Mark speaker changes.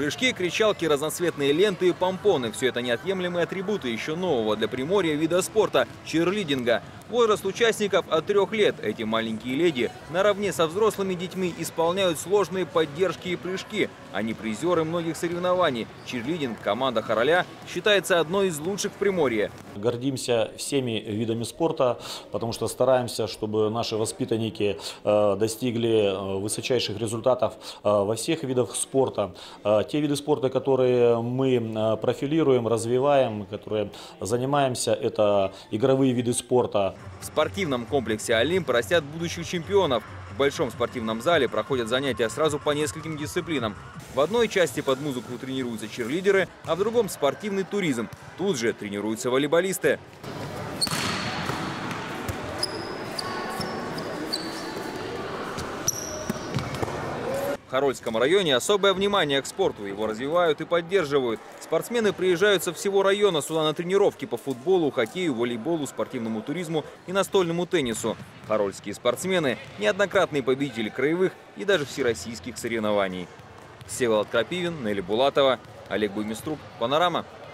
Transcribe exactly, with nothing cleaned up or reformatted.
Speaker 1: Прыжки, кричалки, разноцветные ленты и помпоны – все это неотъемлемые атрибуты еще нового для Приморья вида спорта – чирлидинга. Возраст участников от трех лет. Эти маленькие леди наравне со взрослыми детьми исполняют сложные поддержки и прыжки. Они призеры многих соревнований. Чирлидинг, команда Хороля, считается одной из лучших в Приморье.
Speaker 2: Гордимся всеми видами спорта, потому что стараемся, чтобы наши воспитанники достигли высочайших результатов во всех видах спорта. Те виды спорта, которые мы профилируем, развиваем, которые занимаемся, это игровые виды спорта.
Speaker 1: В спортивном комплексе «Олимп» растят будущих чемпионов. В большом спортивном зале проходят занятия сразу по нескольким дисциплинам. В одной части под музыку тренируются чирлидеры, а в другом – спортивный туризм. Тут же тренируются волейболисты. В Хорольском районе особое внимание к спорту. Его развивают и поддерживают. Спортсмены приезжают со всего района сюда на тренировки по футболу, хоккею, волейболу, спортивному туризму и настольному теннису. Хорольские спортсмены – неоднократные победители краевых и даже всероссийских соревнований. Всеволод Крапивин, Нелли Булатова, Олег Буймиструк, Панорама.